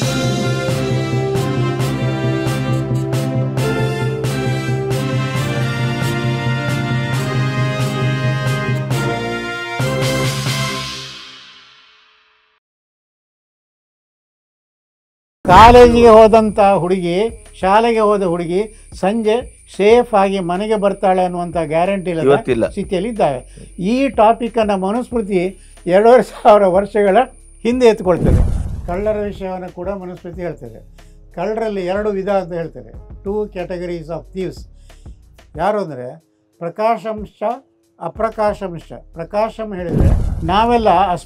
ಕಾಲೇಜಿಗೆ ಹೋದಂಥ ಹುಡುಗಿ, ಶಾಲೆಗೆ ಹೋದ ಹುಡುಗಿ ಸಂಜೆ ಸೇಫ್ ಆಗಿ ಮನೆಗೆ ಬರ್ತಾಳೆ ಅನ್ನುವಂಥ ಗ್ಯಾರಂಟಿ ಇಲ್ಲದ ಸ್ಥಿತಿಯಲ್ಲಿ ಇದ್ದಾವೆ. ಈ ಟಾಪಿಕನ್ನು ಮನುಸ್ಮೃತಿ 2000 ವರ್ಷಗಳ ಹಿಂದೆ ಎತ್ಕೊಳ್ತದೆ. ಕಳ್ಳರ ವಿಷಯವನ್ನು ಕೂಡ ಮನುಸ್ಮೃತಿ ಹೇಳ್ತದೆ. ಕಳ್ಳರಲ್ಲಿ 2 ವಿಧ ಅಂತ ಹೇಳ್ತಾರೆ. 2 ಕ್ಯಾಟಗರೀಸ್ ಆಫ್ ಥೀವ್ಸ್. ಯಾರು ಅಂದರೆ ಪ್ರಕಾಶಂಶ, ಅಪ್ರಕಾಶಂಶ. ಪ್ರಕಾಶಂ ಹೇಳಿದರೆ ನಾವೆಲ್ಲ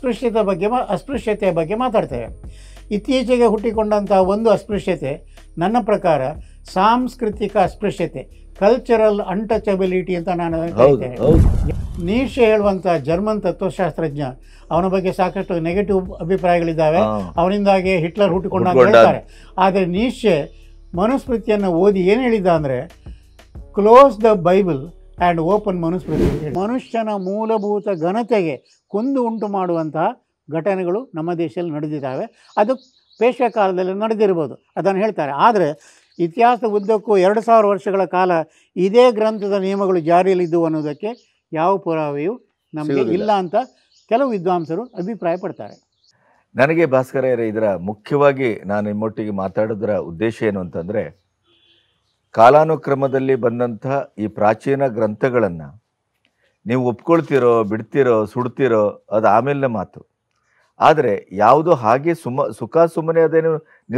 ಅಸ್ಪೃಶ್ಯತೆಯ ಬಗ್ಗೆ ಮಾತಾಡ್ತೇವೆ. ಇತ್ತೀಚೆಗೆ ಹುಟ್ಟಿಕೊಂಡಂಥ ಒಂದು ಅಸ್ಪೃಶ್ಯತೆ ನನ್ನ ಪ್ರಕಾರ ಸಾಂಸ್ಕೃತಿಕ ಅಸ್ಪೃಶ್ಯತೆ, ಕಲ್ಚರಲ್ ಅನ್ಟಚಬಿಲಿಟಿ ಅಂತ ನಾನು ಹೇಳ್ತೇನೆ. ನೀಶೆ ಹೇಳುವಂಥ ಜರ್ಮನ್ ತತ್ವಶಾಸ್ತ್ರಜ್ಞ, ಅವನ ಬಗ್ಗೆ ಸಾಕಷ್ಟು ನೆಗೆಟಿವ್ ಅಭಿಪ್ರಾಯಗಳಿದ್ದಾವೆ. ಅವನಿಂದಾಗಿ ಹಿಟ್ಲರ್ ಹುಟ್ಟಿಕೊಂಡ ಅಂತ ಹೇಳ್ತಾರೆ. ಆದರೆ ನೀಶೆ ಮನುಸ್ಮೃತಿಯನ್ನು ಓದಿ ಏನು ಹೇಳಿದ್ದ ಅಂದರೆ, close the Bible and open Manusmriti. ಮನುಷ್ಯನ ಮೂಲಭೂತ ಘನತೆಗೆ ಕುಂದು ಉಂಟು ಮಾಡುವಂತಹ ಘಟನೆಗಳು ನಮ್ಮ ದೇಶದಲ್ಲಿ ನಡೆದಿದ್ದಾವೆ. ಅದು ಪೇಶ್ವೆ ಕಾಲದಲ್ಲಿ ನಡೆದಿರ್ಬೋದು, ಅದನ್ನು ಹೇಳ್ತಾರೆ. ಆದರೆ ಇತಿಹಾಸದ ಉದ್ದಕ್ಕೂ 2000 ವರ್ಷಗಳ ಕಾಲ ಇದೇ ಗ್ರಂಥದ ನಿಯಮಗಳು ಜಾರಿಯಲ್ಲಿದ್ದವು ಅನ್ನೋದಕ್ಕೆ ಯಾವ ಪುರಾವೆಯೂ ನಮಗೆ ಇಲ್ಲ ಅಂತ ಕೆಲವು ವಿದ್ವಾಂಸರು ಅಭಿಪ್ರಾಯ ಪಡ್ತಾರೆ. ನನಗೆ ಭಾಸ್ಕರಯ್ಯರೇ, ಇದರ ಮುಖ್ಯವಾಗಿ ನಾನು ನಿಮ್ಮೊಟ್ಟಿಗೆ ಮಾತಾಡೋದರ ಉದ್ದೇಶ ಏನು ಅಂತಂದರೆ, ಕಾಲಾನುಕ್ರಮದಲ್ಲಿ ಬಂದಂಥ ಈ ಪ್ರಾಚೀನ ಗ್ರಂಥಗಳನ್ನು ನೀವು ಒಪ್ಕೊಳ್ತಿರೋ, ಬಿಡ್ತಿರೋ, ಸುಡ್ತಿರೋ, ಅದು ಆಮೇಲೆ ಮಾತು. ಆದರೆ ಯಾವುದು ಹಾಗೆ ಸುಖ ಸುಮ್ಮನೆ ಅದೇನು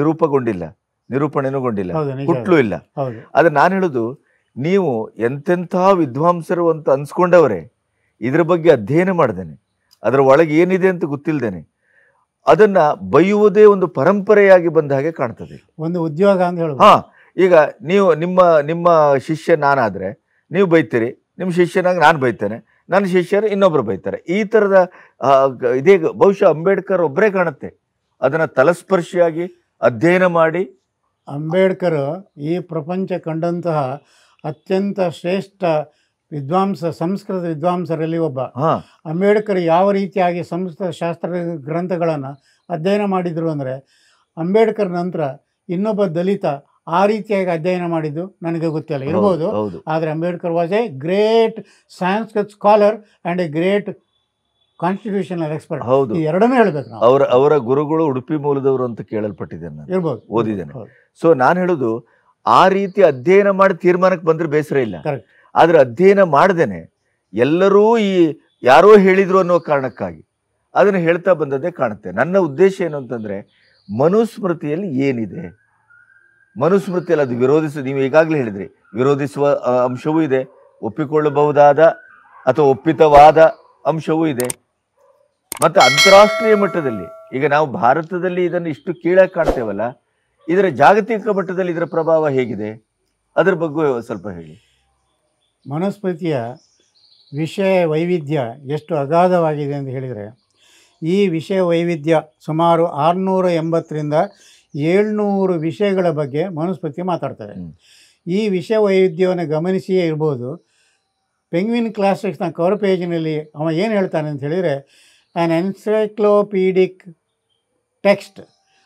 ನಿರೂಪಣೆನೂಗೊಂಡಿಲ್ಲ, ಹುಟ್ಲೂ ಇಲ್ಲ. ಆದರೆ ನಾನು ಹೇಳೋದು, ನೀವು ಎಂತೆಂಥ ವಿದ್ವಾಂಸರು ಅಂತ ಅನ್ಸ್ಕೊಂಡವರೇ ಇದ್ರ ಬಗ್ಗೆ ಅಧ್ಯಯನ ಮಾಡ್ದೇನೆ, ಅದರ ಒಳಗೆ ಏನಿದೆ ಅಂತ ಗೊತ್ತಿಲ್ಲದೇನೆ ಅದನ್ನು ಬೈಯುವುದೇ ಒಂದು ಪರಂಪರೆಯಾಗಿ ಬಂದ ಹಾಗೆ ಕಾಣ್ತದೆ, ಒಂದು ಉದ್ಯೋಗ ಅಂತ ಹೇಳೋದು. ಹಾಂ, ಈಗ ನೀವು ನಿಮ್ಮ ಶಿಷ್ಯ ನಾನಾದರೆ ನೀವು ಬೈತೀರಿ, ನಿಮ್ಮ ಶಿಷ್ಯನಾಗಿ ನಾನು ಬೈತೇನೆ, ನನ್ನ ಶಿಷ್ಯರು ಇನ್ನೊಬ್ಬರು ಬೈತಾರೆ. ಈ ಥರದ ಇದೇ ಬಹುಶಃ ಅಂಬೇಡ್ಕರ್ ಒಬ್ಬರೇ ಕಾಣುತ್ತೆ ಅದನ್ನು ತಲಸ್ಪರ್ಶಿಯಾಗಿ ಅಧ್ಯಯನ ಮಾಡಿ. ಅಂಬೇಡ್ಕರ್ ಈ ಪ್ರಪಂಚ ಕಂಡಂತಹ ಅತ್ಯಂತ ಶ್ರೇಷ್ಠ ಸಂಸ್ಕೃತ ವಿದ್ವಾಂಸರಲ್ಲಿ ಒಬ್ಬ. ಅಂಬೇಡ್ಕರ್ ಯಾವ ರೀತಿಯಾಗಿ ಸಂಸ್ಕೃತ ಶಾಸ್ತ್ರ ಗ್ರಂಥಗಳನ್ನು ಅಧ್ಯಯನ ಮಾಡಿದರು ಅಂದರೆ, ಅಂಬೇಡ್ಕರ್ ನಂತರ ಇನ್ನೊಬ್ಬ ದಲಿತ ಆ ರೀತಿಯಾಗಿ ಅಧ್ಯಯನ ಮಾಡಿದ್ದು ನನಗೆ ಗೊತ್ತಿಲ್ಲ, ಇರ್ಬೋದು. ಆದರೆ Ambedkar was a great Sanskrit scholar and a great constitutional expert. ಹೌದು, ಎರಡನ್ನೂ ಹೇಳ್ಬೇಕು ನಾವು. ಅವರ ಗುರುಗಳು ಉಡುಪಿ ಮೂಲದವರು ಅಂತ ಕೇಳಲ್ಪಟ್ಟಿದ್ದೇನೆ, ಇರ್ಬೋದು, ಓದಿದ್ದೇನೆ. ಸೊ ನಾನು ಹೇಳೋದು, ಆ ರೀತಿ ಅಧ್ಯಯನ ಮಾಡಿ ತೀರ್ಮಾನಕ್ಕೆ ಬಂದರೆ ಬೇಸರ ಇಲ್ಲ. ಆದರೆ ಅಧ್ಯಯನ ಮಾಡ್ದೇನೆ ಎಲ್ಲರೂ ಈ ಯಾರೋ ಹೇಳಿದ್ರು ಅನ್ನೋ ಕಾರಣಕ್ಕಾಗಿ ಅದನ್ನು ಹೇಳ್ತಾ ಬಂದದ್ದೇ ಕಾಣುತ್ತೆ. ನನ್ನ ಉದ್ದೇಶ ಏನು ಅಂತಂದರೆ, ಮನುಸ್ಮೃತಿಯಲ್ಲಿ ಏನಿದೆ, ಮನುಸ್ಮೃತಿಯಲ್ಲಿ ಅದು ನೀವು ಈಗಾಗಲೇ ಹೇಳಿದ್ರಿ, ವಿರೋಧಿಸುವ ಅಂಶವೂ ಇದೆ, ಒಪ್ಪಿಕೊಳ್ಳಬಹುದಾದ ಅಥವಾ ಒಪ್ಪಿತವಾದ ಅಂಶವೂ ಇದೆ. ಮತ್ತು ಅಂತಾರಾಷ್ಟ್ರೀಯ ಮಟ್ಟದಲ್ಲಿ ಈಗ ನಾವು ಭಾರತದಲ್ಲಿ ಇದನ್ನು ಇಷ್ಟು ಕೀಳಾಗಿ ಕಾಣ್ತೇವಲ್ಲ, ಇದರ ಜಾಗತಿಕ ಮಟ್ಟದಲ್ಲಿ ಇದರ ಪ್ರಭಾವ ಹೇಗಿದೆ, ಅದರ ಬಗ್ಗೆ ಸ್ವಲ್ಪ ಹೇಳಿ. ಮನುಸ್ಮೃತಿಯ ವಿಷಯ ವೈವಿಧ್ಯ ಎಷ್ಟು ಅಗಾಧವಾಗಿದೆ ಅಂತ ಹೇಳಿದರೆ, ಈ ವಿಷಯ ವೈವಿಧ್ಯ ಸುಮಾರು 680ರಿಂದ 700 ವಿಷಯಗಳ ಬಗ್ಗೆ ಮನುಸ್ಮೃತಿ ಮಾತಾಡ್ತಾರೆ. ಈ ವಿಷಯ ವೈವಿಧ್ಯವನ್ನು ಗಮನಿಸಿಯೇ ಇರ್ಬೋದು. ಪೆಂಗ್ವಿನ್ ಕ್ಲಾಸಿಕ್ಸ್ನ ಕವರ್ ಪೇಜಿನಲ್ಲಿ ಅವ ಏನು ಹೇಳ್ತಾನೆ ಅಂತ ಹೇಳಿದರೆ, an encyclopedic text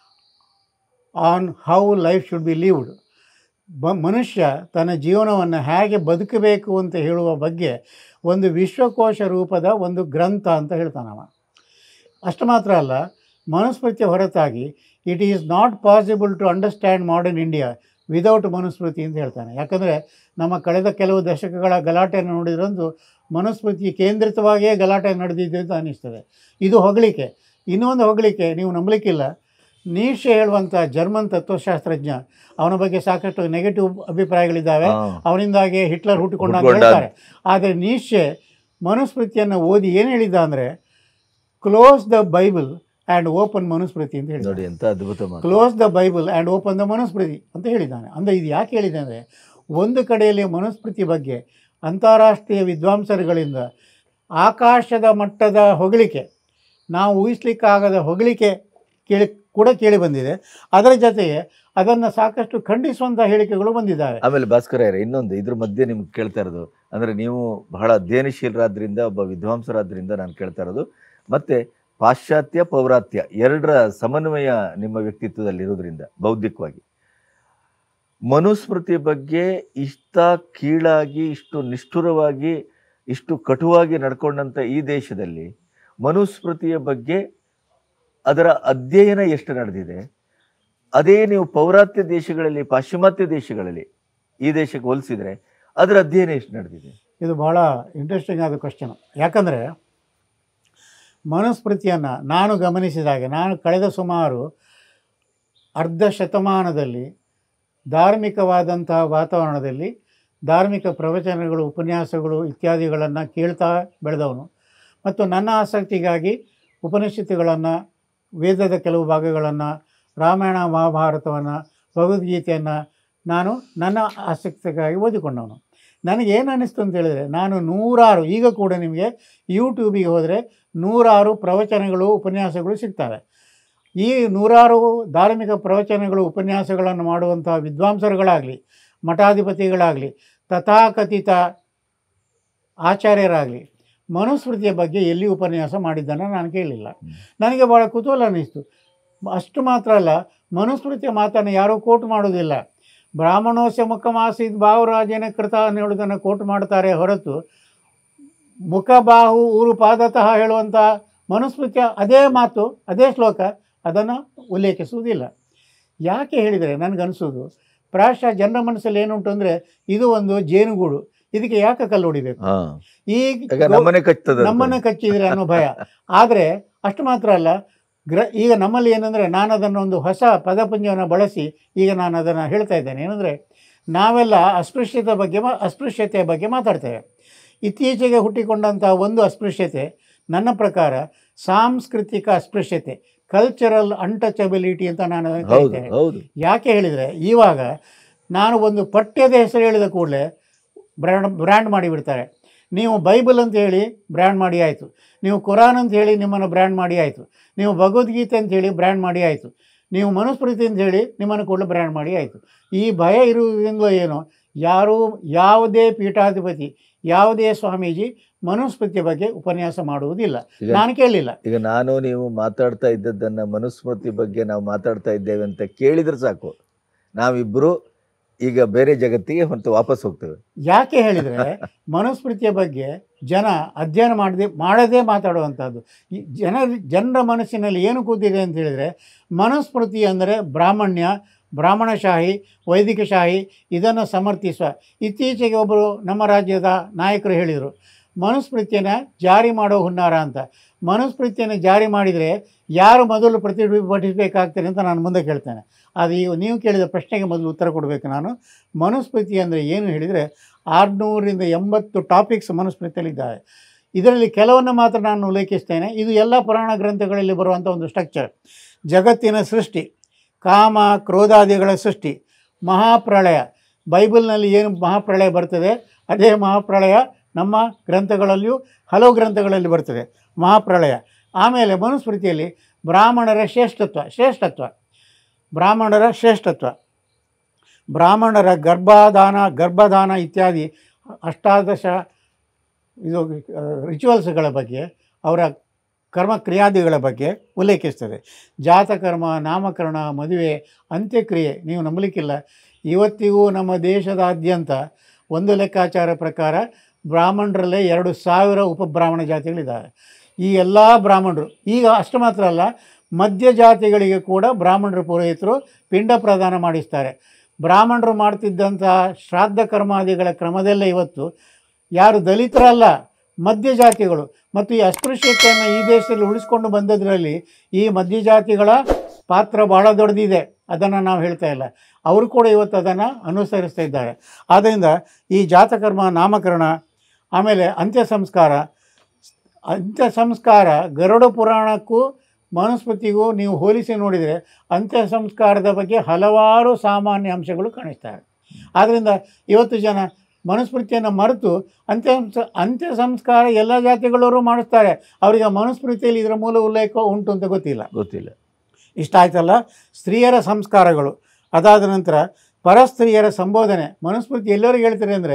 on how life should be lived. ಮನುಷ್ಯ ತನ್ನ ಜೀವನವನ್ನು ಹೇಗೆ ಬದುಕಬೇಕು ಅಂತ ಹೇಳುವ ಬಗ್ಗೆ ಒಂದು ವಿಶ್ವಕೋಶ ರೂಪದ ಒಂದು ಗ್ರಂಥ ಅಂತ ಹೇಳ್ತಾನವ. ಅಷ್ಟು ಮಾತ್ರ ಅಲ್ಲ, ಮನುಸ್ಮೃತಿಯ ಹೊರತಾಗಿ it is not possible to understand modern India without Manusmriti ಅಂತ ಹೇಳ್ತಾನೆ. ಯಾಕಂದರೆ ನಮ್ಮ ಕಳೆದ ಕೆಲವು ದಶಕಗಳ ಗಲಾಟೆಯನ್ನು ನೋಡಿದ್ರಂತೂ ಮನುಸ್ಮೃತಿ ಕೇಂದ್ರಿತವಾಗಿಯೇ ಗಲಾಟೆ ನಡೆದಿದೆ ಅಂತ ಅನ್ನಿಸ್ತದೆ. ಇದು ಹೊಗಳಿಕೆ. ಇನ್ನೊಂದು ಹೊಗಳಿಕೆ ನೀವು ನಂಬಲಿಕ್ಕಿಲ್ಲ. ನೀಶೆ ಹೇಳುವಂಥ ಜರ್ಮನ್ ತತ್ವಶಾಸ್ತ್ರಜ್ಞ, ಅವನ ಬಗ್ಗೆ ಸಾಕಷ್ಟು ನೆಗೆಟಿವ್ ಅಭಿಪ್ರಾಯಗಳಿದ್ದಾವೆ. ಅವನಿಂದಾಗಿ ಹಿಟ್ಲರ್ ಹುಟ್ಟಿಕೊಂಡ ಅಂತ ಹೇಳ್ತಾರೆ. ಆದರೆ ನೀಶೆ ಮನುಸ್ಮೃತಿಯನ್ನು ಓದಿ ಏನು ಹೇಳಿದ್ದ ಅಂದರೆ, close the Bible and open Manusmriti ಅಂತ ಹೇಳಿದ್ದಾನೆ. Close the Bible and open the Manusmriti ಅಂತ ಹೇಳಿದ್ದಾನೆ. ಅಂದರೆ ಇದು ಯಾಕೆ ಹೇಳಿದೆ ಅಂದರೆ, ಒಂದು ಕಡೆಯಲ್ಲಿ ಮನುಸ್ಮೃತಿ ಬಗ್ಗೆ ಅಂತಾರಾಷ್ಟ್ರೀಯ ವಿದ್ವಾಂಸರುಗಳಿಂದ ಆಕಾಶದ ಮಟ್ಟದ ಹೊಗಳಿಕೆ, ನಾವು ಊಹಿಸ್ಲಿಕ್ಕಾಗದ ಹೊಗಳಿಕೆ ಕೇಳಿ ಬಂದಿದೆ. ಅದರ ಜೊತೆಗೆ ಅದನ್ನು ಸಾಕಷ್ಟು ಖಂಡಿಸುವಂಥ ಹೇಳಿಕೆಗಳು ಬಂದಿದ್ದಾವೆ. ಆಮೇಲೆ ಭಾಸ್ಕರಯ್ಯರೇ, ಇನ್ನೊಂದು ಇದ್ರ ಮಧ್ಯೆ ನಿಮ್ಗೆ ಕೇಳ್ತಾ ಇರೋದು ಅಂದರೆ, ನೀವು ಬಹಳ ಅಧ್ಯಯನಶೀಲರಾದ್ರಿಂದ, ಒಬ್ಬ ವಿದ್ವಾಂಸರಾದ್ರಿಂದ ನಾನು ಕೇಳ್ತಾ ಇರೋದು, ಮತ್ತು ಪಾಶ್ಚಾತ್ಯ ಪೌರಾತ್ಯ ಎರಡರ ಸಮನ್ವಯ ನಿಮ್ಮ ವ್ಯಕ್ತಿತ್ವದಲ್ಲಿರೋದ್ರಿಂದ ಬೌದ್ಧಿಕವಾಗಿ ಮನುಸ್ಮೃತಿ ಬಗ್ಗೆ ಇಷ್ಟ ಕೀಳಾಗಿ, ಇಷ್ಟು ನಿಷ್ಠುರವಾಗಿ, ಇಷ್ಟು ಕಟುವಾಗಿ ನಡ್ಕೊಂಡಂಥ ಈ ದೇಶದಲ್ಲಿ ಮನುಸ್ಮೃತಿಯ ಬಗ್ಗೆ ಅದರ ಅಧ್ಯಯನ ಎಷ್ಟು ನಡೆದಿದೆ? ಅದೇ ನೀವು ಪೌರಾತ್ಯ ದೇಶಗಳಲ್ಲಿ, ಪಾಶ್ಚಿಮಾತ್ಯ ದೇಶಗಳಲ್ಲಿ ಈ ದೇಶಕ್ಕೆ ಹೋಲಿಸಿದರೆ ಅದರ ಅಧ್ಯಯನ ಎಷ್ಟು ನಡೆದಿದೆ? ಇದು ಭಾಳ ಇಂಟ್ರೆಸ್ಟಿಂಗ್ ಆದ ಕ್ವಶನ್. ಯಾಕಂದರೆ ಮನುಸ್ಮೃತಿಯನ್ನು ನಾನು ಗಮನಿಸಿದಾಗ, ನಾನು ಕಳೆದ ಸುಮಾರು ಅರ್ಧ ಶತಮಾನದಲ್ಲಿ ಧಾರ್ಮಿಕವಾದಂತಹ ವಾತಾವರಣದಲ್ಲಿ ಧಾರ್ಮಿಕ ಪ್ರವಚನಗಳು, ಉಪನ್ಯಾಸಗಳು ಇತ್ಯಾದಿಗಳನ್ನು ಕೇಳ್ತಾ ಬೆಳೆದವನು. ಮತ್ತು ನನ್ನ ಆಸಕ್ತಿಗಾಗಿ ಉಪನಿಷತ್ತುಗಳನ್ನು, ವೇದದ ಕೆಲವು ಭಾಗಗಳನ್ನು, ರಾಮಾಯಣ ಮಹಾಭಾರತವನ್ನು, ಭಗವದ್ಗೀತೆಯನ್ನು ನಾನು ನನ್ನ ಆಸಕ್ತಿಗಾಗಿ ಓದಿಕೊಂಡವನು. ನನಗೇನು ಅನ್ನಿಸ್ತು ಅಂತ ಹೇಳಿದರೆ, ನಾನು ನೂರಾರು, ಈಗ ಕೂಡ ನಿಮಗೆ ಯೂಟ್ಯೂಬಿಗೆ ಹೋದರೆ ನೂರಾರು ಪ್ರವಚನಗಳು, ಉಪನ್ಯಾಸಗಳು ಸಿಗ್ತವೆ. ಈ ನೂರಾರು ಧಾರ್ಮಿಕ ಪ್ರವಚನಗಳು, ಉಪನ್ಯಾಸಗಳನ್ನು ಮಾಡುವಂಥ ವಿದ್ವಾಂಸರುಗಳಾಗಲಿ, ಮಠಾಧಿಪತಿಗಳಾಗಲಿ, ತಥಾಕಥಿತ ಆಚಾರ್ಯರಾಗಲಿ ಮನುಸ್ಮೃತಿಯ ಬಗ್ಗೆ ಎಲ್ಲಿ ಉಪನ್ಯಾಸ ಮಾಡಿದ್ದನ್ನು ನಾನು ಕೇಳಲಿಲ್ಲ. ನನಗೆ ಭಾಳ ಕುತೂಹಲ ಅನ್ನಿಸ್ತು. ಅಷ್ಟು ಮಾತ್ರ ಅಲ್ಲ, ಮನುಸ್ಮೃತಿಯ ಮಾತನ್ನು ಯಾರೂ ಕೋಟ್ ಮಾಡೋದಿಲ್ಲ. ಬ್ರಾಹ್ಮಣೋಸ್ಯ ಮುಖಮಾಸೀತ್ ಬಾಹುರಾಜೇನ ಕೃತ ಅನ್ನೋದನ್ನು ಕೋಟ್ ಮಾಡ್ತಾರೆ ಹೊರತು ಮುಖ ಬಾಹು ಊರು ಪಾದತಃ ಹೇಳುವಂಥ ಮನುಸ್ಮೃತಿಯ ಅದೇ ಮಾತು, ಅದೇ ಶ್ಲೋಕ ಅದನ್ನು ಉಲ್ಲೇಖಿಸುವುದಿಲ್ಲ. ಯಾಕೆ ಹೇಳಿದರೆ ನನಗನ್ನಿಸೋದು, ಪ್ರಾಯಶಃ ಜನರ ಮನಸ್ಸಲ್ಲಿ ಏನುಂಟು ಅಂದರೆ, ಇದು ಒಂದು ಜೇನುಗೂಡು, ಇದಕ್ಕೆ ಯಾಕೆ ಕಲ್ಲು ಹೊಡಿಬೇಕು, ಈಗ ನಮ್ಮನ್ನು ಕಚ್ಚಿದರೆ ಅನ್ನೋ ಭಯ. ಆದರೆ ಅಷ್ಟು ಮಾತ್ರ ಅಲ್ಲ, ಈಗ ನಮ್ಮಲ್ಲಿ ಏನಂದರೆ, ನಾನು ಅದನ್ನು ಒಂದು ಹೊಸ ಪದಪುಂಜವನ್ನು ಬಳಸಿ ಈಗ ನಾನು ಅದನ್ನು ಹೇಳ್ತಾ ಇದ್ದೇನೆ. ಏನಂದರೆ, ನಾವೆಲ್ಲ ಅಸ್ಪೃಶ್ಯತೆಯ ಬಗ್ಗೆ ಮಾತಾಡ್ತೇವೆ. ಇತ್ತೀಚೆಗೆ ಹುಟ್ಟಿಕೊಂಡಂಥ ಒಂದು ಅಸ್ಪೃಶ್ಯತೆ ನನ್ನ ಪ್ರಕಾರ ಸಾಂಸ್ಕೃತಿಕ ಅಸ್ಪೃಶ್ಯತೆ, ಕಲ್ಚರಲ್ ಅನ್ಟಚಬಿಲಿಟಿ ಅಂತ ನಾನು ಹೇಳ್ತೇನೆ. ಯಾಕೆ ಹೇಳಿದರೆ, ಇವಾಗ ನಾನು ಒಂದು ಪಠ್ಯದ ಹೆಸರು ಹೇಳಿದ ಕೂಡಲೇ ಬ್ರ್ಯಾಂಡ್ ಮಾಡಿಬಿಡ್ತಾರೆ. ನೀವು ಬೈಬಲ್ ಅಂತ ಹೇಳಿ ಬ್ರ್ಯಾಂಡ್ ಮಾಡಿ ಆಯಿತು, ನೀವು ಕುರಾನ್ ಅಂತ ಹೇಳಿ ನಿಮ್ಮನ್ನು ಬ್ರ್ಯಾಂಡ್ ಮಾಡಿ ಆಯಿತು, ನೀವು ಭಗವದ್ಗೀತೆ ಅಂತ ಹೇಳಿ ಬ್ರ್ಯಾಂಡ್ ಮಾಡಿ ಆಯಿತು, ನೀವು ಮನುಸ್ಮೃತಿ ಅಂತ ಹೇಳಿ ನಿಮ್ಮನ್ನು ಕೂಡಲೇ ಬ್ರ್ಯಾಂಡ್ ಮಾಡಿ ಆಯಿತು. ಈ ಭಯ ಇರುವುದರಿಂದ ಏನೋ, ಯಾರೂ ಯಾವುದೇ ಪೀಠಾಧಿಪತಿ, ಯಾವುದೇ ಸ್ವಾಮೀಜಿ ಮನುಸ್ಮೃತಿಯ ಬಗ್ಗೆ ಉಪನ್ಯಾಸ ಮಾಡುವುದಿಲ್ಲ, ನಾನು ಕೇಳಲಿಲ್ಲ. ಈಗ ನಾನು ನೀವು ಮಾತಾಡ್ತಾ ಇದ್ದದ್ದನ್ನು ಮನುಸ್ಮೃತಿ ಬಗ್ಗೆ ನಾವು ಮಾತಾಡ್ತಾ ಇದ್ದೇವೆ ಅಂತ ಕೇಳಿದ್ರೆ ಸಾಕು, ನಾವಿಬ್ಬರು ಈಗ ಬೇರೆ ಜಗತ್ತಿಗೆ ವಾಪಸ್ ಹೋಗ್ತೇವೆ. ಯಾಕೆ ಹೇಳಿದರೆ, ಮನುಸ್ಮೃತಿಯ ಬಗ್ಗೆ ಜನ ಅಧ್ಯಯನ ಮಾಡದೇ ಮಾತಾಡುವಂಥದ್ದು. ಈ ಜನರ ಮನಸ್ಸಿನಲ್ಲಿ ಏನು ಕೂತಿದೆ ಅಂತ ಹೇಳಿದರೆ, ಮನುಸ್ಮೃತಿ ಅಂದರೆ ಬ್ರಾಹ್ಮಣ್ಯ, ಬ್ರಾಹ್ಮಣಶಾಹಿ, ವೈದಿಕಶಾಹಿ ಇದನ್ನು ಸಮರ್ಥಿಸುವ. ಇತ್ತೀಚೆಗೆ ಒಬ್ಬರು ನಮ್ಮ ರಾಜ್ಯದ ನಾಯಕರು ಹೇಳಿದರು, ಮನುಸ್ಮೃತಿಯನ್ನು ಜಾರಿ ಮಾಡೋ ಹುನ್ನಾರ ಅಂತ. ಮನುಸ್ಮೃತಿಯನ್ನು ಜಾರಿ ಮಾಡಿದರೆ ಯಾರು ಮೊದಲು ಪ್ರತಿಭಟಿಸಬೇಕಾಗ್ತದೆ ಅಂತ ನಾನು ಮುಂದೆ ಕೇಳ್ತೇನೆ. ಅದು ನೀವು ಕೇಳಿದ ಪ್ರಶ್ನೆಗೆ ಮೊದಲು ಉತ್ತರ ಕೊಡಬೇಕು ನಾನು. ಮನುಸ್ಮೃತಿ ಅಂದರೆ ಏನು ಹೇಳಿದರೆ, 680 ಟಾಪಿಕ್ಸ್ ಮನುಸ್ಮೃತಿಯಲ್ಲಿದ್ದಾವೆ. ಇದರಲ್ಲಿ ಕೆಲವನ್ನು ಮಾತ್ರ ನಾನು ಉಲ್ಲೇಖಿಸ್ತೇನೆ. ಇದು ಎಲ್ಲ ಪುರಾಣ ಗ್ರಂಥಗಳಲ್ಲಿ ಬರುವಂಥ ಒಂದು ಸ್ಟ್ರಕ್ಚರ್. ಜಗತ್ತಿನ ಸೃಷ್ಟಿ, ಕಾಮ ಕ್ರೋಧಾದಿಗಳ ಸೃಷ್ಟಿ, ಮಹಾಪ್ರಳಯ, ಬೈಬಲ್ನಲ್ಲಿ ಏನು ಮಹಾಪ್ರಳಯ ಬರ್ತದೆ ಅದೇ ಮಹಾಪ್ರಳಯ ನಮ್ಮ ಗ್ರಂಥಗಳಲ್ಲಿಯೂ ಹಲವು ಗ್ರಂಥಗಳಲ್ಲಿ ಬರ್ತದೆ ಮಹಾಪ್ರಳಯ. ಆಮೇಲೆ ಮನುಸ್ಮೃತಿಯಲ್ಲಿ ಬ್ರಾಹ್ಮಣರ ಶ್ರೇಷ್ಠತ್ವ, ಬ್ರಾಹ್ಮಣರ ಗರ್ಭದಾನ ಇತ್ಯಾದಿ 18 ಇದು ರಿಚುವಲ್ಸ್ಗಳ ಬಗ್ಗೆ, ಅವರ ಕರ್ಮಕ್ರಿಯಾದಿಗಳ ಬಗ್ಗೆ ಉಲ್ಲೇಖಿಸ್ತದೆ. ಜಾತಕರ್ಮ, ನಾಮಕರಣ, ಮದುವೆ, ಅಂತ್ಯಕ್ರಿಯೆ. ನೀವು ನಂಬಲಿಕ್ಕಿಲ್ಲ, ಇವತ್ತಿಗೂ ನಮ್ಮ ದೇಶದಾದ್ಯಂತ ಒಂದು ಲೆಕ್ಕಾಚಾರ ಪ್ರಕಾರ ಬ್ರಾಹ್ಮಣರಲ್ಲೇ 2000 ಉಪಬ್ರಾಹ್ಮಣ ಜಾತಿಗಳಿದ್ದಾವೆ. ಈ ಎಲ್ಲ ಬ್ರಾಹ್ಮಣರು, ಈಗ ಅಷ್ಟು ಮಾತ್ರ ಅಲ್ಲ, ಮಧ್ಯ ಜಾತಿಗಳಿಗೆ ಕೂಡ ಬ್ರಾಹ್ಮಣರು ಪುರೋಹಿತರು ಪಿಂಡ ಪ್ರದಾನ ಮಾಡಿಸ್ತಾರೆ. ಬ್ರಾಹ್ಮಣರು ಮಾಡ್ತಿದ್ದಂಥ ಶ್ರಾದ್ದ ಕರ್ಮಾದಿಗಳ ಕ್ರಮದಲ್ಲೇ ಇವತ್ತು ಯಾರು ದಲಿತರಲ್ಲ, ಮಧ್ಯ ಜಾತಿಗಳು ಮತ್ತು ಈ ಅಸ್ಪೃಶ್ಯತೆಯನ್ನು ಈ ದೇಶದಲ್ಲಿ ಉಳಿಸ್ಕೊಂಡು ಬಂದದ್ರಲ್ಲಿ ಈ ಮಧ್ಯ ಜಾತಿಗಳ ಪಾತ್ರ ಭಾಳ ದೊಡ್ಡದಿದೆ. ಅದನ್ನು ನಾವು ಹೇಳ್ತಾ ಇಲ್ಲ, ಅವರು ಕೂಡ ಇವತ್ತು ಅದನ್ನು ಅನುಸರಿಸ್ತಾ ಇದ್ದಾರೆ. ಆದ್ದರಿಂದ ಈ ಜಾತಕರ್ಮ, ನಾಮಕರಣ, ಆಮೇಲೆ ಅಂತ್ಯ ಸಂಸ್ಕಾರ ಗರುಡ ಪುರಾಣಕ್ಕೂ ಮನುಸ್ಮೃತಿಗೂ ನೀವು ಹೋಲಿಸಿ ನೋಡಿದರೆ ಅಂತ್ಯ ಸಂಸ್ಕಾರದ ಬಗ್ಗೆ ಹಲವಾರು ಸಾಮಾನ್ಯ ಅಂಶಗಳು ಕಾಣಿಸ್ತವೆ. ಆದ್ದರಿಂದ ಇವತ್ತು ಜನ ಮನುಸ್ಮೃತಿಯನ್ನು ಮರೆತು ಅಂತ್ಯ ಸಂಸ್ಕಾರ ಎಲ್ಲ ಜಾತಿಗಳವರು ಮಾಡಿಸ್ತಾರೆ. ಅವರಿಗೆ ಮನುಸ್ಮೃತಿಯಲ್ಲಿ ಇದರ ಮೂಲ ಉಲ್ಲೇಖ ಉಂಟು ಅಂತ ಗೊತ್ತಿಲ್ಲ. ಇಷ್ಟ ಆಯ್ತಲ್ಲ. ಸ್ತ್ರೀಯರ ಸಂಸ್ಕಾರಗಳು, ಅದಾದ ನಂತರ ಪರಸ್ತ್ರೀಯರ ಸಂಬೋಧನೆ. ಮನುಸ್ಮೃತಿ ಎಲ್ಲರಿಗೂ ಹೇಳ್ತಾರೆ ಅಂದರೆ,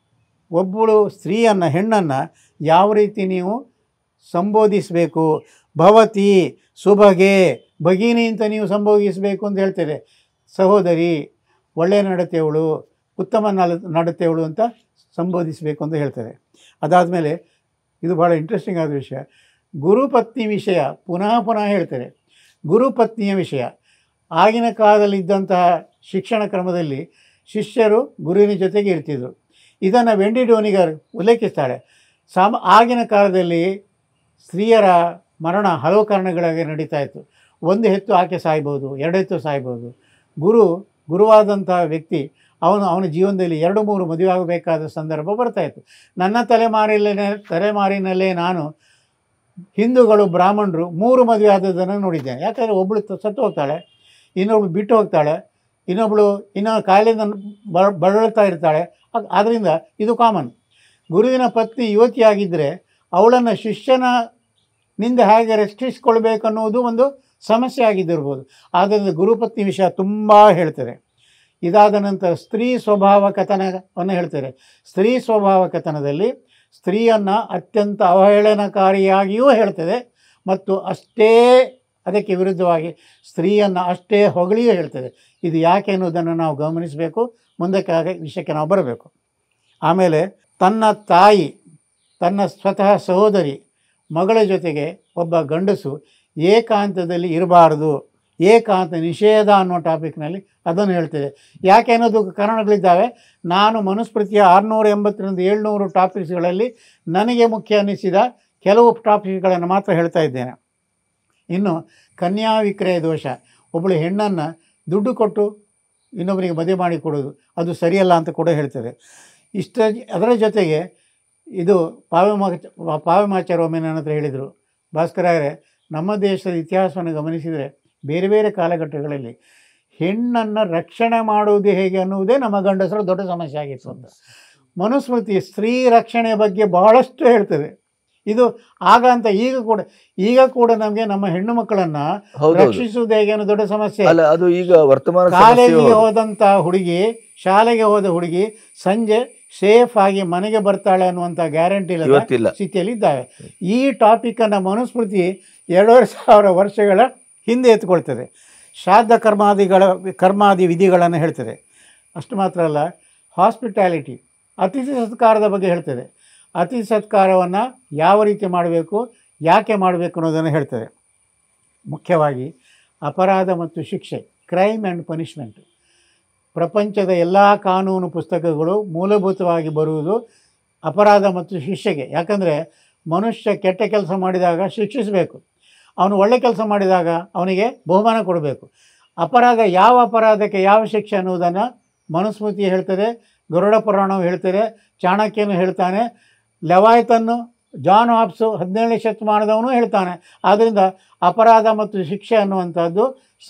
ಒಬ್ಬಳು ಸ್ತ್ರೀಯನ್ನು, ಹೆಣ್ಣನ್ನು ಯಾವ ರೀತಿ ನೀವು ಸಂಬೋಧಿಸಬೇಕು, ಭವತಿ ಸುಭಗೆ, ಭಗಿನಿ ಅಂತ ನೀವು ಸಂಬೋಧಿಸಬೇಕು ಅಂತ ಹೇಳ್ತಾರೆ. ಸಹೋದರಿ, ಒಳ್ಳೆಯ ನಡತೆಯವಳು, ಉತ್ತಮ ನಡತೆಯವಳು ಅಂತ ಸಂಬೋಧಿಸಬೇಕು ಅಂತ ಹೇಳ್ತಾರೆ. ಅದಾದಮೇಲೆ ಇದು ಭಾಳ ಇಂಟ್ರೆಸ್ಟಿಂಗ್ ಆದ ವಿಷಯ, ಗುರುಪತ್ನಿ ವಿಷಯ ಪುನಃ ಪುನಃ ಹೇಳ್ತಾರೆ. ಗುರುಪತ್ನಿಯ ವಿಷಯ ಆಗಿನ ಕಾಲದಲ್ಲಿದ್ದಂತಹ ಶಿಕ್ಷಣ ಕ್ರಮದಲ್ಲಿ ಶಿಷ್ಯರು ಗುರುವಿನ ಜೊತೆಗೆ ಇರ್ತಿದ್ರು. ಇದನ್ನು ವೆಂಡಿ ಡೋನಿಗರ್ ಉಲ್ಲೇಖಿಸ್ತಾಳೆ. ಆಗಿನ ಕಾಲದಲ್ಲಿ ಸ್ತ್ರೀಯರ ಮರಣ ಹಲವು ಕಾರಣಗಳಾಗಿ ನಡೀತಾ ಇತ್ತು. ಒಂದು ಹೆತ್ತು ಆಕೆ ಸಾಯ್ಬೋದು, ಎರಡು ಹೆತ್ತು ಸಾಯ್ಬೋದು. ಗುರುವಾದಂಥ ವ್ಯಕ್ತಿ ಅವನ ಜೀವನದಲ್ಲಿ 2-3 ಮದುವೆ ಆಗಬೇಕಾದ ಸಂದರ್ಭ ಬರ್ತಾಯಿತ್ತು. ನನ್ನ ತಲೆಮಾರಿನಲ್ಲೇ ನಾನು ಹಿಂದೂಗಳು ಬ್ರಾಹ್ಮಣರು 3 ಮದುವೆ ಆದದನ್ನು ನೋಡಿದ್ದೇನೆ. ಯಾಕಂದರೆ ಒಬ್ಬಳು ಸತ್ತು ಹೋಗ್ತಾಳೆ, ಇನ್ನೊಬ್ಳು ಬಿಟ್ಟು ಹೋಗ್ತಾಳೆ, ಇನ್ನೊಬ್ಬಳು ಕಾಯಿಲೆಯಿಂದ ಬಳಲ್ತಾ ಇರ್ತಾಳೆ. ಆದ್ದರಿಂದ ಇದು ಕಾಮನ್. ಗುರುವಿನ ಪತ್ನಿ ಯುವತಿಯಾಗಿದ್ದರೆ ಅವಳನ್ನು ಶಿಷ್ಯನಿಂದ ಹೇಗೆ ರಕ್ಷಿಸಿಕೊಳ್ಬೇಕನ್ನುವುದು ಒಂದು ಸಮಸ್ಯೆ ಆಗಿದ್ದಿರ್ಬೋದು. ಆದ್ದರಿಂದ ಗುರುಪತ್ನಿ ವಿಷಯ ತುಂಬ ಹೇಳ್ತಾರೆ. ಇದಾದ ನಂತರ ಸ್ತ್ರೀ ಸ್ವಭಾವ ಕಥನವನ್ನು ಹೇಳ್ತಾರೆ. ಸ್ತ್ರೀ ಸ್ವಭಾವ ಕಥನದಲ್ಲಿ ಸ್ತ್ರೀಯನ್ನು ಅತ್ಯಂತ ಅವಹೇಳನಕಾರಿಯಾಗಿಯೂ ಹೇಳ್ತದೆ ಮತ್ತು ಅಷ್ಟೇ ಅದಕ್ಕೆ ವಿರುದ್ಧವಾಗಿ ಸ್ತ್ರೀಯನ್ನು ಅಷ್ಟೇ ಹೊಗಳಿಯೂ ಹೇಳ್ತದೆ. ಇದು ಯಾಕೆ ಅನ್ನೋದನ್ನು ನಾವು ಗಮನಿಸಬೇಕು, ಮುಂದಕ್ಕೆ ವಿಷಯಕ್ಕೆ ನಾವು ಬರಬೇಕು. ಆಮೇಲೆ ತನ್ನ ತಾಯಿ, ತನ್ನ ಸ್ವತಃ ಸಹೋದರಿ, ಮಗಳ ಜೊತೆಗೆ ಒಬ್ಬ ಗಂಡಸು ಏಕಾಂತದಲ್ಲಿ ಇರಬಾರ್ದು, ಏಕಾಂತ ನಿಷೇಧ ಅನ್ನೋ ಟಾಪಿಕ್ನಲ್ಲಿ ಅದನ್ನು ಹೇಳ್ತದೆ. ಯಾಕೆ ಅನ್ನೋದು ಕಾರಣಗಳಿದ್ದಾವೆ. ನಾನು ಮನುಸ್ಮೃತಿಯ 680-700 ಟಾಪಿಕ್ಸ್ಗಳಲ್ಲಿ ನನಗೆ ಮುಖ್ಯ ಅನ್ನಿಸಿದ ಕೆಲವು ಟಾಪಿಕ್ಗಳನ್ನು ಮಾತ್ರ ಹೇಳ್ತಾ ಇದ್ದೇನೆ. ಇನ್ನು ಕನ್ಯಾ ವಿಕ್ರಯ ದೋಷ, ಒಬ್ಬಳು ಹೆಣ್ಣನ್ನು ದುಡ್ಡು ಕೊಟ್ಟು ಇನ್ನೊಬ್ಬರಿಗೆ ಮದುವೆ ಮಾಡಿಕೊಡೋದು ಅದು ಸರಿಯಲ್ಲ ಅಂತ ಕೂಡ ಹೇಳ್ತದೆ. ಅದರ ಜೊತೆಗೆ ಇದು ಪಾವ್ಯಮಾಚಾರ್ಯ ಒಮ್ಮೆ ನನ್ನ ಹತ್ರ ಹೇಳಿದರು, ಭಾಸ್ಕರರೇ, ನಮ್ಮ ದೇಶದ ಇತಿಹಾಸವನ್ನು ಗಮನಿಸಿದರೆ ಬೇರೆ ಬೇರೆ ಕಾಲಘಟ್ಟಗಳಲ್ಲಿ ಹೆಣ್ಣನ್ನು ರಕ್ಷಣೆ ಮಾಡುವುದು ಹೇಗೆ ಅನ್ನುವುದೇ ನಮ್ಮ ಗಂಡಸರ ದೊಡ್ಡ ಸಮಸ್ಯೆ ಆಗಿತ್ತು ಅಂತ. ಮನುಸ್ಮೃತಿ ಸ್ತ್ರೀ ರಕ್ಷಣೆ ಬಗ್ಗೆ ಬಹಳಷ್ಟು ಹೇಳ್ತದೆ. ಇದು ಆಗ ಅಂತ ಈಗ ಕೂಡ ನಮಗೆ ನಮ್ಮ ಹೆಣ್ಣು ಮಕ್ಕಳನ್ನು ರಕ್ಷಿಸುವುದು ಹೇಗೆ ಅನ್ನೋ ದೊಡ್ಡ ಸಮಸ್ಯೆ. ಅದು ಈಗ ವರ್ತಮಾನ ಕಾಲೇಜಿಗೆ ಹೋದಂಥ ಹುಡುಗಿ, ಶಾಲೆಗೆ ಹೋದ ಹುಡುಗಿ ಸಂಜೆ ಸೇಫ್ ಆಗಿ ಮನೆಗೆ ಬರ್ತಾಳೆ ಅನ್ನುವಂಥ ಗ್ಯಾರಂಟಿ ಇಲ್ಲ ಸ್ಥಿತಿಯಲ್ಲಿ ಇದ್ದಾವೆ. ಈ ಟಾಪಿಕನ್ನು ಮನುಸ್ಮೃತಿ 2500 ವರ್ಷಗಳ ಹಿಂದೆ ಎತ್ಕೊಳ್ತದೆ. ಶ್ರಾದ್ದ ಕರ್ಮಾದಿ ವಿಧಿಗಳನ್ನು ಹೇಳ್ತದೆ. ಅಷ್ಟು ಮಾತ್ರ ಅಲ್ಲ, ಹಾಸ್ಪಿಟ್ಯಾಲಿಟಿ, ಅತಿಥಿ ಸತ್ಕಾರದ ಬಗ್ಗೆ ಹೇಳ್ತದೆ. ಅತಿಥಿ ಸತ್ಕಾರವನ್ನು ಯಾವ ರೀತಿ ಮಾಡಬೇಕು, ಯಾಕೆ ಮಾಡಬೇಕು ಅನ್ನೋದನ್ನು ಹೇಳ್ತದೆ. ಮುಖ್ಯವಾಗಿ ಅಪರಾಧ ಮತ್ತು ಶಿಕ್ಷೆ, ಕ್ರೈಮ್ ಆ್ಯಂಡ್ ಪನಿಷ್ಮೆಂಟ್. ಪ್ರಪಂಚದ ಎಲ್ಲ ಕಾನೂನು ಪುಸ್ತಕಗಳು ಮೂಲಭೂತವಾಗಿ ಬರುವುದು ಅಪರಾಧ ಮತ್ತು ಶಿಕ್ಷೆಗೆ. ಯಾಕಂದರೆ ಮನುಷ್ಯ ಕೆಟ್ಟ ಕೆಲಸ ಮಾಡಿದಾಗ ಶಿಕ್ಷಿಸಬೇಕು, ಅವನು ಒಳ್ಳೆ ಕೆಲಸ ಮಾಡಿದಾಗ ಅವನಿಗೆ ಬಹುಮಾನ ಕೊಡಬೇಕು. ಯಾವ ಅಪರಾಧಕ್ಕೆ ಯಾವ ಶಿಕ್ಷೆ ಅನ್ನುವುದನ್ನು ಮನುಸ್ಮೃತಿ ಹೇಳ್ತದೆ, ಗರುಡ ಪುರಾಣವು ಹೇಳ್ತದೆ, ಚಾಣಕ್ಯನು ಹೇಳ್ತಾನೆ, ಲೆವಾಯ್ತನ್ನು, ಜಾನ್ ಹಾಬ್ಸು 17ನೇ ಶತಮಾನದವನು ಹೇಳ್ತಾನೆ. ಆದ್ದರಿಂದ ಅಪರಾಧ ಮತ್ತು ಶಿಕ್ಷೆ ಅನ್ನುವಂಥದ್ದು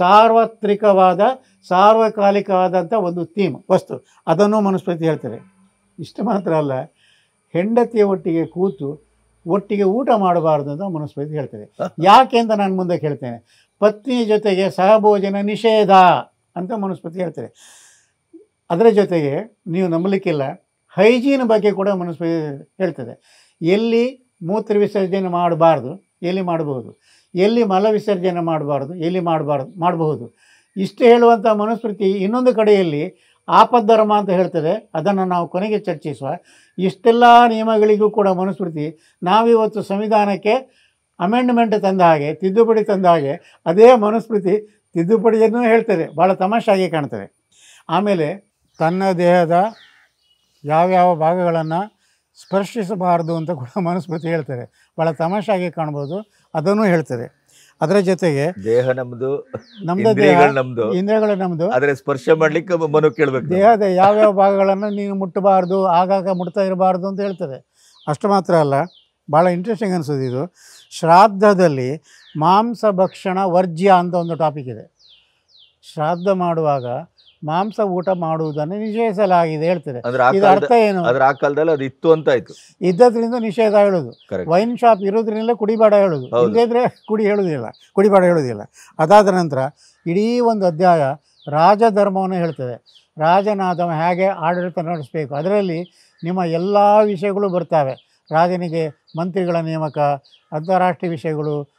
ಸಾರ್ವಕಾಲಿಕವಾದಂಥ ಒಂದು ಥೀಮ್, ವಸ್ತು. ಅದನ್ನು ಮನುಸ್ಮೃತಿ ಹೇಳ್ತಾರೆ. ಇಷ್ಟು ಮಾತ್ರ ಅಲ್ಲ, ಹೆಂಡತಿಯ ಒಟ್ಟಿಗೆ ಕೂತು ಒಟ್ಟಿಗೆ ಊಟ ಮಾಡಬಾರ್ದು ಅಂತ ಮನುಸ್ಮೃತಿ ಹೇಳ್ತದೆ. ಯಾಕೆ ಅಂತ ನಾನು ಮುಂದಕ್ಕೆ ಹೇಳ್ತೇನೆ. ಪತ್ನಿಯ ಜೊತೆಗೆ ಸಹಭೋಜನ ನಿಷೇಧ ಅಂತ ಮನುಸ್ಮೃತಿ ಹೇಳ್ತಾರೆ. ಅದರ ಜೊತೆಗೆ ನೀವು ನಂಬಲಿಕ್ಕಿಲ್ಲ, ಹೈಜೀನ್ ಬಗ್ಗೆ ಕೂಡ ಮನುಸ್ಮೃತಿ ಹೇಳ್ತದೆ. ಎಲ್ಲಿ ಮೂತ್ರ ವಿಸರ್ಜನೆ ಮಾಡಬಾರ್ದು, ಎಲ್ಲಿ ಮಾಡಬಹುದು, ಎಲ್ಲಿ ಮಲ ವಿಸರ್ಜನೆ ಮಾಡಬಾರ್ದು, ಎಲ್ಲಿ ಮಾಡಬಹುದು. ಇಷ್ಟು ಹೇಳುವಂಥ ಮನುಸ್ಮೃತಿ ಇನ್ನೊಂದು ಕಡೆಯಲ್ಲಿ ಆಪದ್ಧರ್ಮ ಅಂತ ಹೇಳ್ತದೆ. ಅದನ್ನು ನಾವು ಕೊನೆಗೆ ಚರ್ಚಿಸುವ. ಇಷ್ಟೆಲ್ಲ ನಿಯಮಗಳಿಗೂ ಕೂಡ ಮನುಸ್ಮೃತಿ ನಾವಿವತ್ತು ಸಂವಿಧಾನಕ್ಕೆ ಅಮೆಂಡ್ಮೆಂಟ್ ತಂದ ಹಾಗೆ, ತಿದ್ದುಪಡಿ ತಂದ ಹಾಗೆ, ಅದೇ ಮನುಸ್ಮೃತಿ ತಿದ್ದುಪಡಿಯನ್ನು ಹೇಳ್ತದೆ. ಭಾಳ ತಮಾಷೆಯಾಗಿ ಕಾಣ್ತದೆ. ಆಮೇಲೆ ತನ್ನ ದೇಹದ ಯಾವ್ಯಾವ ಭಾಗಗಳನ್ನು ಸ್ಪರ್ಶಿಸಬಾರ್ದು ಅಂತ ಕೂಡ ಮನುಸ್ಮೃತಿ ಹೇಳ್ತಾರೆ. ಭಾಳ ತಮಾಷೆಯಾಗಿ ಕಾಣ್ಬೋದು, ಅದನ್ನು ಹೇಳ್ತದೆ. ಅದರ ಜೊತೆಗೆ ದೇಹ ನಮ್ಮದು, ಇಂದ್ರಿಯಗಳು ನಮ್ಮದು, ಆದರೆ ಸ್ಪರ್ಶ ಮಾಡಲಿಕ್ಕೆ ಮನು ಕೇಳಬೇಕು. ದೇಹದ ಯಾವ್ಯಾವ ಭಾಗಗಳನ್ನು ನೀನು ಮುಟ್ಟಬಾರ್ದು, ಆಗಾಗ ಮುಟ್ತಾ ಇರಬಾರ್ದು ಅಂತ ಹೇಳ್ತದೆ. ಅಷ್ಟು ಮಾತ್ರ ಅಲ್ಲ, ಭಾಳ ಇಂಟ್ರೆಸ್ಟಿಂಗ್ ಅನಿಸೋದು ಇದು. ಶ್ರಾದ್ದದಲ್ಲಿ ಮಾಂಸ ಭಕ್ಷಣ ವರ್ಜ್ಯ ಅಂತ ಒಂದು ಟಾಪಿಕ್ ಇದೆ. ಶ್ರಾದ್ದ ಮಾಡುವಾಗ ಮಾಂಸ ಊಟ ಮಾಡುವುದನ್ನು ನಿಷೇಧಿಸಲಾಗಿದೆ ಹೇಳ್ತದೆ. ಇದರ ಅರ್ಥ ಏನು? ಆ ಕಾಲದಲ್ಲಿ ಅದು ಇತ್ತು ಅಂತ ಆಯ್ತು. ಇದ್ದದ್ರಿಂದ ನಿಷೇಧ ಹೇಳೋದು. ವೈನ್ ಶಾಪ್ ಇರೋದ್ರಿಂದ ಕುಡಿಬೇಡ ಹೇಳೋದು, ಇಲ್ಲದಿದ್ರೆ ಕುಡಿಬೇಡ ಹೇಳೋದಿಲ್ಲ. ಅದಾದ ನಂತರ ಇಡೀ ಒಂದು ಅಧ್ಯಾಯ ರಾಜಧರ್ಮವನ್ನು ಹೇಳ್ತದೆ. ರಾಜನಾದವ ಹೇಗೆ ಆಡಳಿತ ನಡೆಸಬೇಕು, ಅದರಲ್ಲಿ ನಿಮ್ಮ ಎಲ್ಲ ವಿಷಯಗಳು ಬರ್ತವೆ. ರಾಜನಿಗೆ ಮಂತ್ರಿಗಳ ನೇಮಕ, ಅಂತಾರಾಷ್ಟ್ರೀಯ ವಿಷಯಗಳು,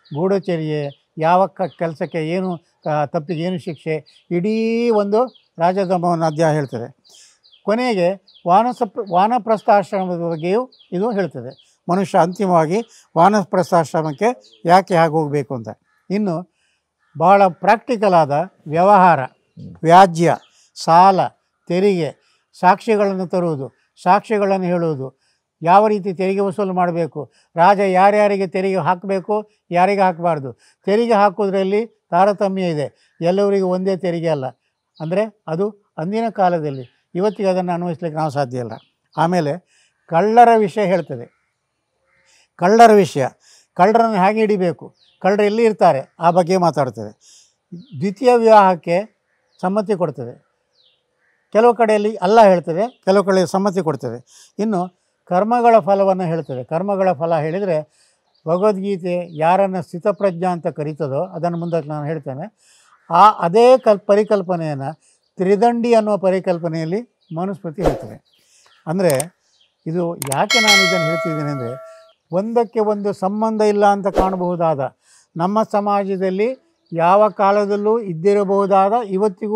ಗೂಢಚರ್ಯೆ, ಯಾವ ಕೆಲಸಕ್ಕೆ ಏನು ತಪ್ಪಿಗೆ ಏನು ಶಿಕ್ಷೆ, ಇಡೀ ಒಂದು ರಾಜಧರ್ಮವನ್ನು ಅಧ್ಯಾಯ ಹೇಳ್ತದೆ. ಕೊನೆಗೆ ವಾನಪ್ರಸ್ಥಾಶ್ರಮದ ಬಗ್ಗೆಯೂ ಇದು ಹೇಳ್ತದೆ. ಮನುಷ್ಯ ಅಂತಿಮವಾಗಿ ವಾನಪ್ರಸ್ಥಾಶ್ರಮಕ್ಕೆ ಯಾಕೆ ಹಾಗೆ ಹೋಗಬೇಕು ಅಂತ. ಇನ್ನು ಬಹಳ ಪ್ರಾಕ್ಟಿಕಲ್ ಆದ ವ್ಯವಹಾರ, ವ್ಯಾಜ್ಯ, ಸಾಲ, ತೆರಿಗೆ, ಸಾಕ್ಷಿಗಳನ್ನು ತರುವುದು, ಸಾಕ್ಷಿಗಳನ್ನು ಹೇಳುವುದು, ಯಾವ ರೀತಿ ತೆರಿಗೆ ವಸೂಲು ಮಾಡಬೇಕು, ರಾಜ ಯಾರ್ಯಾರಿಗೆ ತೆರಿಗೆ ಹಾಕಬೇಕು, ಯಾರಿಗೆ ಹಾಕಬಾರ್ದು, ತೆರಿಗೆ ಹಾಕೋದ್ರಲ್ಲಿ ತಾರತಮ್ಯ ಇದೆ, ಎಲ್ಲರಿಗೂ ಒಂದೇ ತೆರಿಗೆ ಅಲ್ಲ. ಅಂದರೆ ಅದು ಅಂದಿನ ಕಾಲದಲ್ಲಿ, ಇವತ್ತಿಗೆ ಅದನ್ನು ಅನ್ವಯಿಸ್ಲಿಕ್ಕೆ ನಾವು ಸಾಧ್ಯ ಇಲ್ಲ. ಆಮೇಲೆ ಕಳ್ಳರ ವಿಷಯ ಹೇಳ್ತದೆ. ಕಳ್ಳರ ವಿಷಯ, ಕಳ್ಳರನ್ನು ಹೇಗೆ ಹಿಡಿಬೇಕು, ಕಳ್ಳರು ಎಲ್ಲಿ ಇರ್ತಾರೆ ಆ ಬಗ್ಗೆ ಮಾತಾಡ್ತದೆ. ದ್ವಿತೀಯ ವಿವಾಹಕ್ಕೆ ಸಮ್ಮತಿ ಕೊಡ್ತದೆ. ಕೆಲವು ಕಡೆಯಲ್ಲಿ ಅಲ್ಲ ಹೇಳ್ತದೆ, ಕೆಲವು ಕಡೆ ಸಮ್ಮತಿ ಕೊಡ್ತದೆ. ಇನ್ನು ಕರ್ಮಗಳ ಫಲವನ್ನು ಹೇಳ್ತದೆ. ಕರ್ಮಗಳ ಫಲ ಹೇಳಿದರೆ ಭಗವದ್ಗೀತೆ ಯಾರನ್ನು ಸ್ಥಿತಪ್ರಜ್ಞ ಅಂತ ಕರೀತದೋ ಅದನ್ನು ಮುಂದಕ್ಕೆ ನಾನು ಹೇಳ್ತೇನೆ. ಅದೇ ಪರಿಕಲ್ಪನೆಯನ್ನು ತ್ರಿದಂಡಿ ಅನ್ನುವ ಪರಿಕಲ್ಪನೆಯಲ್ಲಿ ಮನುಸ್ಮೃತಿ ಹೇಳ್ತದೆ. ಅಂದರೆ ಇದು ಯಾಕೆ ನಾನು ಇದನ್ನು ಹೇಳ್ತಿದ್ದೇನೆ ಅಂದರೆ, ಒಂದಕ್ಕೆ ಒಂದು ಸಂಬಂಧ ಇಲ್ಲ ಅಂತ ಕಾಣಬಹುದಾದ, ನಮ್ಮ ಸಮಾಜದಲ್ಲಿ ಯಾವ ಕಾಲದಲ್ಲೂ ಇದ್ದಿರಬಹುದಾದ, ಇವತ್ತಿಗೂ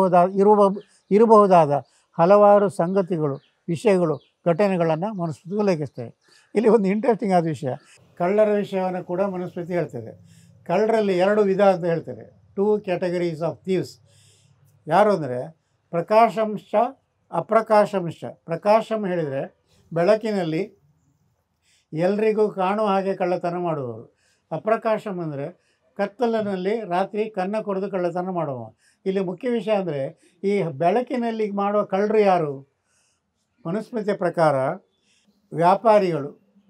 ಇರಬಹುದಾದ ಹಲವಾರು ಸಂಗತಿಗಳು, ವಿಷಯಗಳು, ಘಟನೆಗಳನ್ನು ಮನುಸ್ಮೃತಿ ಉಲ್ಲೇಖಿಸ್ತೇವೆ. ಇಲ್ಲಿ ಒಂದು ಇಂಟ್ರೆಸ್ಟಿಂಗ್ ಆದ ವಿಷಯ, ಕಳ್ಳರ ವಿಷಯವನ್ನು ಕೂಡ ಮನುಸ್ಮೃತಿ ಹೇಳ್ತದೆ. ಕಳ್ಳರಲ್ಲಿ 2 ವಿಧ ಅಂತ ಹೇಳ್ತಾರೆ. 2 ಕ್ಯಾಟಗರೀಸ್ ಆಫ್ ಥೀವ್ಸ್. ಯಾರು ಅಂದರೆ ಪ್ರಕಾಶಂಶ, ಅಪ್ರಕಾಶಂಶ. ಪ್ರಕಾಶಂ ಹೇಳಿದರೆ ಬೆಳಕಿನಲ್ಲಿ ಎಲ್ರಿಗೂ ಕಾಣುವ ಹಾಗೆ ಕಳ್ಳತನ ಮಾಡುವವರು. ಅಪ್ರಕಾಶಂ ಅಂದರೆ ಕತ್ತಲಿನಲ್ಲಿ ರಾತ್ರಿ ಕನ್ನ ಕೊರೆದು ಕಳ್ಳತನ ಮಾಡುವ. ಇಲ್ಲಿ ಮುಖ್ಯ ವಿಷಯ ಅಂದರೆ ಈ ಬೆಳಕಿನಲ್ಲಿ ಮಾಡುವ ಕಳ್ಳರು ಯಾರು? ಮನುಸ್ಮೃತಿಯ ಪ್ರಕಾರ ವ್ಯಾಪಾರಿಗಳು,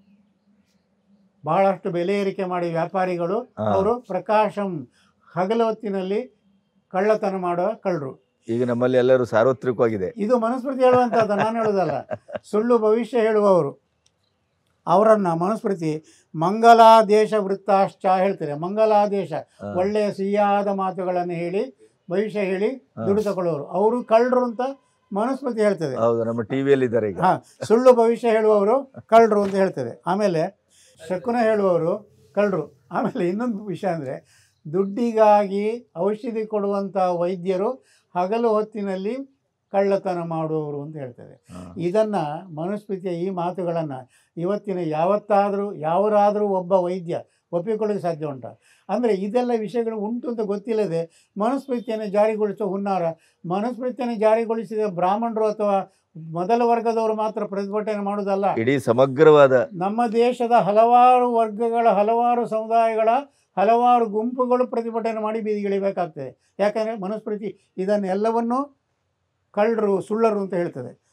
ಬಹಳಷ್ಟು ಬೆಲೆ ಏರಿಕೆ ಮಾಡಿ ವ್ಯಾಪಾರಿಗಳು, ಅವರು ಪ್ರಕಾಶಂ, ಹಗಲು ಹೊತ್ತಿನಲ್ಲಿ ಕಳ್ಳತನ ಮಾಡುವ ಕಳ್ಳರು. ಈಗ ನಮ್ಮಲ್ಲಿ ಎಲ್ಲರೂ ಸಾರ್ವತ್ರಿಕವಾಗಿದೆ. ಇದು ಮನುಸ್ಮೃತಿ ಹೇಳುವಂಥದ್ದು, ನಾನು ಹೇಳೋದಲ್ಲ. ಸುಳ್ಳು ಭವಿಷ್ಯ ಹೇಳುವವರು ಅವರನ್ನು ಮನುಸ್ಮೃತಿ ಮಂಗಲಾದೇಶ ವೃತ್ತಾಶ್ಚ ಹೇಳ್ತಾರೆ. ಮಂಗಲಾದೇಶ, ಒಳ್ಳೆಯ ಸಿಹಿಯಾದ ಮಾತುಗಳನ್ನು ಹೇಳಿ ಭವಿಷ್ಯ ಹೇಳಿ ದುಡ್ಡು ತಗೊಳ್ಳೋರು, ಅವರು ಕಳ್ಳರು ಅಂತ ಮನುಸ್ಮೃತಿ ಹೇಳ್ತದೆ. ಹೌದು, ನಮ್ಮ ಟಿವಿಯಲ್ಲಿ ಇದ್ದಾರೆ ಈಗ. ಸುಳ್ಳು ಭವಿಷ್ಯ ಹೇಳುವವರು ಕಳ್ಳರು ಅಂತ ಹೇಳ್ತದೆ. ಆಮೇಲೆ ಶಕುನ ಹೇಳುವವರು ಕಳ್ಳರು. ಆಮೇಲೆ ಇನ್ನೊಂದು ವಿಷಯ ಅಂದರೆ, ದುಡ್ಡಿಗಾಗಿ ಔಷಧಿ ಕೊಡುವಂಥ ವೈದ್ಯರು ಹಗಲು ಹೊತ್ತಿನಲ್ಲಿ ಕಳ್ಳತನ ಮಾಡುವವರು ಅಂತ ಹೇಳ್ತದೆ. ಇದನ್ನು ಮನುಸ್ಮೃತಿಯ ಈ ಮಾತುಗಳನ್ನು ಇವತ್ತಿನ ಯಾವರಾದರೂ ಒಬ್ಬ ವೈದ್ಯ ಒಪ್ಪಿಕೊಳ್ಳೋಕ್ಕೆ ಸಾಧ್ಯ ಉಂಟ? ಅಂದರೆ ಇದೆಲ್ಲ ವಿಷಯಗಳು ಉಂಟು ಅಂತ ಗೊತ್ತಿಲ್ಲದೆ ಮನುಸ್ಮೃತಿಯನ್ನು ಜಾರಿಗೊಳಿಸುವ ಹುನ್ನಾರ. ಮನುಸ್ಮೃತಿಯನ್ನು ಜಾರಿಗೊಳಿಸಿದ ಬ್ರಾಹ್ಮಣರು ಅಥವಾ ಮೊದಲ ವರ್ಗದವರು ಮಾತ್ರ ಪ್ರತಿಭಟನೆ ಮಾಡುವುದಲ್ಲ, ಇಡೀ ಸಮಗ್ರವಾದ ನಮ್ಮ ದೇಶದ ಹಲವಾರು ವರ್ಗಗಳ, ಹಲವಾರು ಸಮುದಾಯಗಳ, ಹಲವಾರು ಗುಂಪುಗಳು ಪ್ರತಿಭಟನೆ ಮಾಡಿ ಬೀದಿಗಿಳಿಬೇಕಾಗ್ತದೆ. ಯಾಕಂದರೆ ಮನುಸ್ಮೃತಿ ಇದನ್ನೆಲ್ಲವನ್ನೂ ಕಳ್ಳರು, ಸುಳ್ಳರು ಅಂತ ಹೇಳ್ತದೆ.